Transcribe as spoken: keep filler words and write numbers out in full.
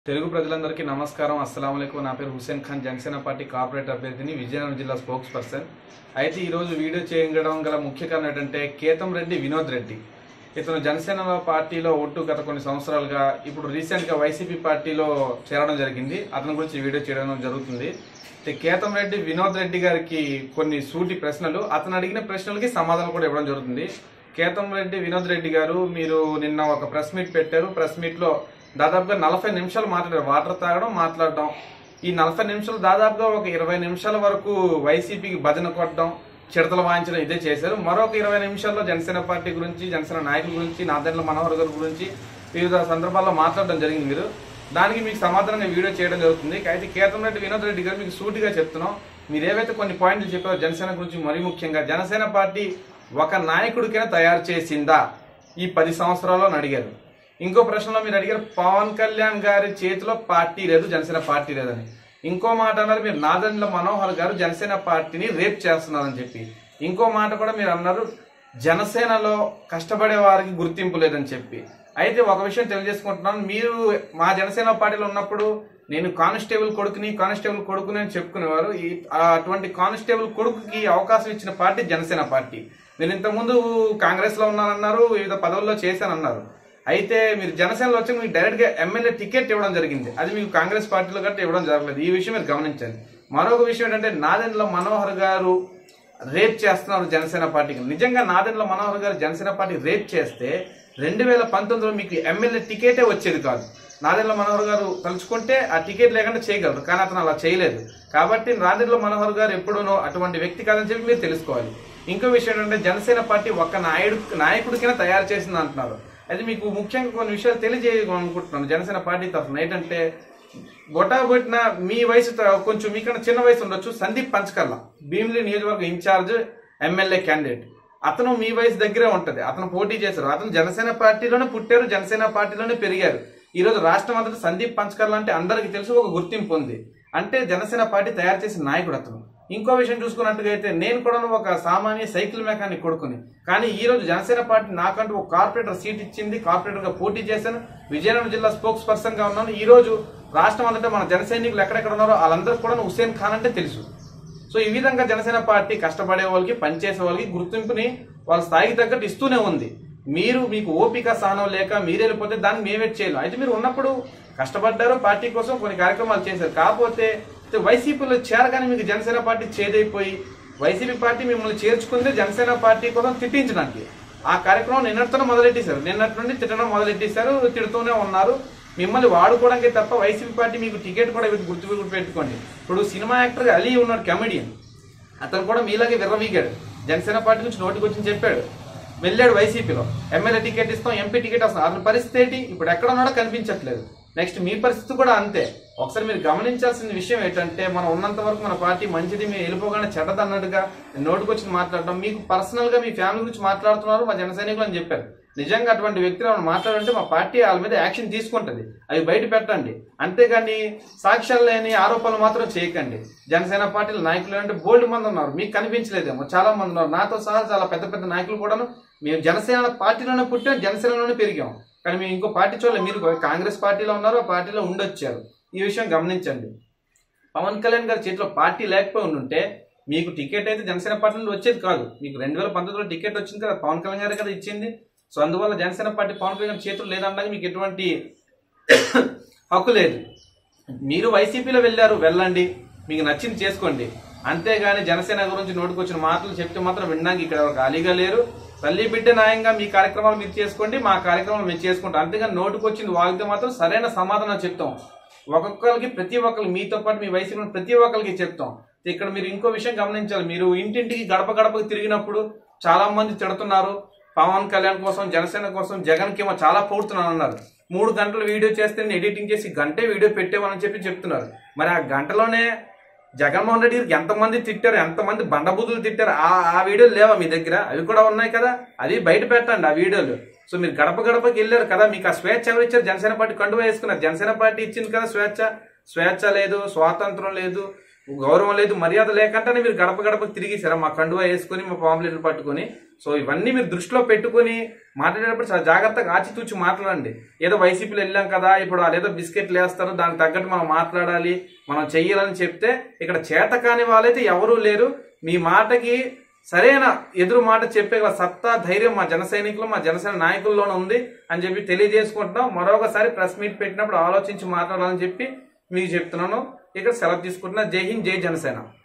తెలుగు ప్రజలందరికీ నమస్కారం. అస్సలాము అలైకుం. నా పేరు హుసేన్ ఖాన్, జనసేన పార్టీ కార్పొరేట్ అభ్యర్థిని, విజయనగరం జిల్లా స్పోక్స్ పర్సన్. అయితే ఈరోజు వీడియో చేయడం గల ముఖ్య కారణం ఏంటంటే కేతంరెడ్డి వినోద్ రెడ్డి. ఇతను జనసేన పార్టీలో ఒట్టు గత కొన్ని సంవత్సరాలుగా, ఇప్పుడు రీసెంట్గా వైసీపీ పార్టీలో చేరడం జరిగింది. అతని గురించి వీడియో చేయడం జరుగుతుంది. కేతంరెడ్డి వినోద్ రెడ్డి గారికి కొన్ని సూటి ప్రశ్నలు, అతను అడిగిన ప్రశ్నలకి సమాధానం కూడా ఇవ్వడం జరుగుతుంది. కేతంరెడ్డి వినోద్ రెడ్డి గారు, మీరు నిన్న ఒక ప్రెస్ మీట్ పెట్టారు. ప్రెస్ మీట్లో దాదాపుగా నలభై నిమిషాలు మాట్లాడారు. వాటర్ తాగడం, మాట్లాడడం. ఈ నలభై నిమిషాలు దాదాపుగా ఒక ఇరవై నిమిషాల వరకు వైసీపీకి భజన కొట్టడం, చిడతలు వాయించడం ఇదే చేశారు. మరొక ఇరవై నిమిషాల్లో జనసేన పార్టీ గురించి, జనసేన నాయకుల గురించి, నాదెండ్ల మనోహర్ గారి గురించి వివిధ సందర్భాల్లో మాట్లాడడం జరిగింది. మీరు దానికి మీకు సమాధానంగా వీడియో చేయడం జరుగుతుంది. అయితే కేతంరెడ్డి వినోద్ రెడ్డి గారు మీకు సూటిగా చెప్తున్నాం, మీరు ఏవైతే కొన్ని పాయింట్లు చెప్పారో జనసేన గురించి, మరీ ముఖ్యంగా జనసేన పార్టీ ఒక నాయకుడికైనా తయారు చేసిందా ఈ పది సంవత్సరాల్లో అని అడిగారు. ఇంకో ప్రశ్నలో మీరు అడిగారు పవన్ కళ్యాణ్ గారి చేతిలో పార్టీ లేదు, జనసేన పార్టీ లేదని. ఇంకో మాట అన్నారు మీరు, నాదెండ్ల మనోహర్ గారు జనసేన పార్టీని రేప్ చేస్తున్నారని చెప్పి. ఇంకో మాట కూడా మీరు అన్నారు, జనసేనలో కష్టపడే వారికి గుర్తింపు లేదని చెప్పి. అయితే ఒక విషయం తెలియజేసుకుంటున్నాను, మీరు మా జనసేన పార్టీలో ఉన్నప్పుడు నేను కానిస్టేబుల్ కొడుకుని కానిస్టేబుల్ కొడుకుని అని చెప్పుకునేవారు. ఈ అటువంటి కానిస్టేబుల్ కొడుకుకి అవకాశం ఇచ్చిన పార్టీ జనసేన పార్టీ. నేను ఇంతకుముందు కాంగ్రెస్ లో ఉన్నానన్నారు, వివిధ పదవుల్లో చేశానన్నారు. అయితే మీరు జనసేనలో వచ్చి మీకు డైరెక్ట్ గా ఎమ్మెల్యే టికెట్ ఇవ్వడం జరిగింది. అది మీకు కాంగ్రెస్ పార్టీలో గట్రా ఇవ్వడం జరగలేదు. ఈ విషయం మీరు గమనించండి. మరొక విషయం ఏంటంటే, నాదెండ్ల మనోహర్ గారు రేప్ చేస్తున్నారు జనసేన పార్టీకి. నిజంగా నాదెండ్ల మనోహర్ గారు జనసేన పార్టీ రేప్ చేస్తే రెండు వేల పంతొమ్మిదిలో మీకు ఎమ్మెల్యే టికెటే వచ్చేది కాదు. నాదెండ్ల మనోహర్ గారు తలుచుకుంటే ఆ టికెట్ లేకుండా చేయగలరు, కానీ అతను అలా చేయలేదు. కాబట్టి నాదెండ్ల మనోహర్ గారు ఎప్పుడూనో అటువంటి వ్యక్తి కాదని చెప్పి మీరు తెలుసుకోవాలి. ఇంకో విషయం ఏంటంటే, జనసేన పార్టీ ఒక నాయుడు నాయకుడికైనా తయారు చేసింది అంటున్నారు. అది మీకు ముఖ్యంగా కొన్ని విషయాలు తెలియజేయాలనుకుంటున్నాను జనసేన పార్టీ తరఫున. ఏంటంటే, బొటాబొట్టిన మీ వయసు కొంచెం మీకన్నా చిన్న వయసు ఉండొచ్చు, సందీప్ పంచకర్ల భీమిలి నియోజకవర్గం ఇన్ఛార్జ్ ఎమ్మెల్యే క్యాండిడేట్. అతను మీ వయసు దగ్గరే ఉంటది. అతను పోటీ చేశారు. అతను జనసేన పార్టీలోనే పుట్టారు, జనసేన పార్టీలోనే పెరిగారు. ఈ రోజు రాష్ట్రం అంతటా సందీప్ పంచకర్ల అంటే అందరికి తెలుసు, ఒక గుర్తింపు ఉంది. అంటే జనసేన పార్టీ తయారు చేసిన నాయకుడు అతను. ఇంకో విషయం చూసుకున్నట్టుగా అయితే, నేను కూడా ఒక సామాన్య సైకిల్ మెకానిక్ కొడుకుని, కానీ ఈ రోజు జనసేన పార్టీ నాకంటూ ఒక కార్పొరేటర్ సీట్ ఇచ్చింది. కార్పొరేటర్ గా పోటీ చేశాను. విజయనగరం జిల్లా స్పోక్స్ పర్సన్ గా ఉన్నాను. ఈ రోజు రాష్ట్రం అంతటా మన జన సైనికులు ఎక్కడెక్కడ ఉన్నారో వాళ్ళందరూ కూడా హుసేన్ ఖాన్ అంటే తెలుసు. సో ఈ విధంగా జనసేన పార్టీ కష్టపడే వాళ్ళకి, పనిచేసే వాళ్ళకి గుర్తింపుని వాళ్ళ స్థాయికి తగ్గట్టు ఇస్తూనే ఉంది. మీరు మీకు ఓపిక సహనం లేక మీరు వెళ్ళిపోతే దాన్ని మేమే చేయలేం. అయితే మీరు ఉన్నప్పుడు కష్టపడ్డారు, పార్టీ కోసం కొన్ని కార్యక్రమాలు చేశారు. కాకపోతే వైసీపీలో చేరగానే మీకు జనసేన పార్టీ చేదైపోయి, వైసీపీ పార్టీ మిమ్మల్ని చేర్చుకుందే జనసేన పార్టీ కోసం తిట్టించడానికి. ఆ కార్యక్రమం నిన్నటితోనే మొదలెట్టేశారు. నిన్నటి నుండి తిట్టడం మొదలెట్టేశారు, తిడుతూనే ఉన్నారు. మిమ్మల్ని వాడుకోవడానికి తప్ప వైసీపీ పార్టీ మీకు టికెట్ కూడా గుర్తు పెట్టుకోండి. ఇప్పుడు సినిమా యాక్టర్ అలీ ఉన్నాడు, కమెడియన్. అతను కూడా మీలాగే విర్రవీగాడు. జనసేన పార్టీ నుంచి నోటికి వచ్చి చెప్పాడు, వెళ్ళాడు వైసీపీలో, ఎమ్మెల్యే టికెట్ ఇస్తాం, ఎంపీ టికెట్ వస్తాం. అతని పరిస్థితి ఏంటి? ఇప్పుడు ఎక్కడ ఉన్నాడో కనిపించట్లేదు. నెక్స్ట్ మీ పరిస్థితి కూడా అంతే. ఒకసారి మీరు గమనించాల్సిన విషయం ఏంటంటే, మనం ఉన్నంత వరకు మన పార్టీ మంచిది, మీరు వెళ్ళిపోగానే చెడ్డది అన్నట్టుగా నోటికి వచ్చి మాట్లాడడం, మీకు పర్సనల్ గా మీ ఫ్యామిలీ గురించి మాట్లాడుతున్నారు మా జన సైనికులు అని చెప్పారు. నిజంగా అటువంటి వ్యక్తులు మనం మాట్లాడంటే మా పార్టీ వాళ్ళ మీద యాక్షన్ తీసుకుంటది, అవి బయట పెట్టండి. అంతేగాని సాక్ష్యాలు లేని ఆరోపణలు మాత్రం చేయకండి. జనసేన పార్టీల నాయకులు అంటే బోల్డ్ మంది ఉన్నారు, మీకు కనిపించలేదేమో, చాలా మంది ఉన్నారు. నాతో సహా చాలా పెద్ద పెద్ద నాయకులు కూడాను మేము జనసేన పార్టీలోనే పుట్టాం, జనసేనలోనే పెరిగాం. కానీ మేము ఇంకో పార్టీ చూడలేదు. మీరు కాంగ్రెస్ పార్టీలో ఉన్నారు, ఆ పార్టీలో ఉండొచ్చారు. ఈ విషయం గమనించండి. పవన్ కళ్యాణ్ గారి చేతిలో పార్టీ లేకపోయి ఉంటే మీకు టికెట్ అయితే జనసేన పార్టీ నుండి వచ్చేది కాదు. మీకు రెండు వేల పంతొమ్మిదిలో టికెట్ వచ్చింది కదా, పవన్ కళ్యాణ్ గారు కదా ఇచ్చింది. సో అందువల్ల జనసేన పార్టీ పవన్ కళ్యాణ్ చేతులు లేదనడానికి మీకు ఎటువంటి హక్కు లేదు. మీరు వైసీపీలో వెళ్ళారు, వెళ్ళండి, మీకు నచ్చింది చేసుకోండి. అంతేగాని జనసేన గురించి నోటుకొచ్చిన మాటలు చెప్తే మాత్రం వినడానికి ఇక్కడ ఖాళీగా లేరు. తల్లి బిడ్డ న్యాయంగా మీ కార్యక్రమాలు మీరు చేసుకోండి, మా కార్యక్రమాలు మేము చేసుకుంటాం. అంతేగాని నోటుకొచ్చింది వాగితే మాత్రం సరైన సమాధానం చెప్తాం. ఒక్కొక్కరికి, ప్రతి ఒక్కరికి, మీతో పాటు మీ వయసు ప్రతి ఒక్కరికి చెప్తాం. ఇక్కడ మీరు ఇంకో విషయం గమనించాలి. మీరు ఇంటింటికి గడప గడపకి తిరిగినప్పుడు చాలా మంది తిడుతున్నారు, పవన్ కళ్యాణ్ కోసం, జనసేన కోసం, జగన్ కి చాలా పొగుడుతున్నాను అన్నారు. మూడు గంటలు వీడియో చేస్తే ఎడిటింగ్ చేసి గంటే వీడియో పెట్టేవాలని చెప్పి చెప్తున్నారు. మరి ఆ గంటలోనే జగన్మోహన్ రెడ్డి గారికి ఎంతమంది తిట్టారు, ఎంతమంది బండబూతులు తిట్టారు, ఆ ఆ వీడియోలు లేవా మీ దగ్గర? అవి కూడా ఉన్నాయి కదా, అవి బయట పెట్టండి ఆ వీడియోలు. సో మీరు గడప గడపకి వెళ్ళారు కదా, మీకు ఆ స్వేచ్ఛ ఎవరు ఇచ్చారు? జనసేన పార్టీ కండువా వేసుకున్నారు. జనసేన పార్టీ ఇచ్చింది కదా స్వేచ్ఛ. స్వేచ్ఛ లేదు, స్వాతంత్రం లేదు, గౌరవం లేదు, మర్యాద లేకుండానే మీరు గడప గడపకు తిరిగేసారా మా కండువా వేసుకుని, మా పాంప్లెట్లు పట్టుకుని. సో ఇవన్నీ మీరు దృష్టిలో పెట్టుకుని మాట్లాడేటప్పుడు చాలా జాగ్రత్తగా ఆచితూచి మాట్లాడండి. ఏదో వైసీపీలో వెళ్ళాం కదా, ఇప్పుడు వాళ్ళు ఏదో బిస్కెట్లు వేస్తారు, దానికి తగ్గట్టు మనం మాట్లాడాలి, మనం చెయ్యాలని చెప్తే ఇక్కడ చేతకాని వాళ్ళైతే ఎవరూ లేరు. మీ మాటకి సరైన ఎదురు మాట చెప్పే సత్తా, ధైర్యం మా జన సైనికులు, మా జనసేన నాయకుల్లోనే ఉంది అని చెప్పి తెలియజేసుకుంటున్నాం. మరొకసారి ప్రెస్ మీట్ పెట్టినప్పుడు ఆలోచించి మాట్లాడాలని చెప్పి మీకు చెప్తున్నాను. ఇక్కడ సెలవు తీసుకుంటున్నా. జై హింద్, జై జనసేన.